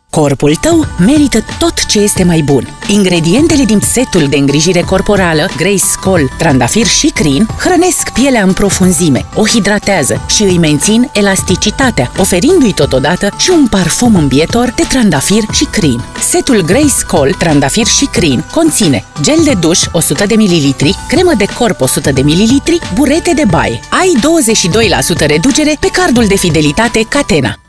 Corpul tău merită tot ce este mai bun. Ingredientele din setul de îngrijire corporală Grace Col, trandafir și crin hrănesc pielea în profunzime, o hidratează și îi mențin elasticitatea, oferindu-i totodată și un parfum îmbietor de trandafir și crin. Setul Grace Col, trandafir și crin conține gel de duș 100 de ml, cremă de corp 100 de ml, burete de baie. Ai 22% reducere pe cardul de fidelitate Catena.